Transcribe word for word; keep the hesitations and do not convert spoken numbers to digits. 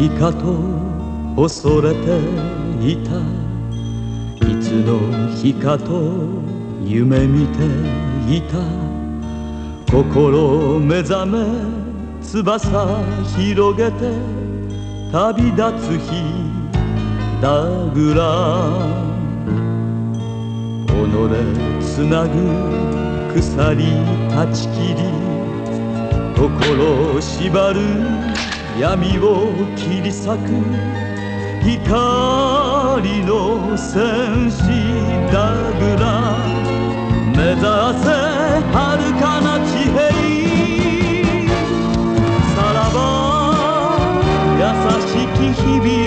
きかと恐れていた。いつの日かと夢見ていた。心目覚め翼広げて旅立つ日だぐら。己つなぐ鎖断ち切り心縛る闇を切り裂く光の戦士だぐら。目指せ遥かな地平。さらば優しき日々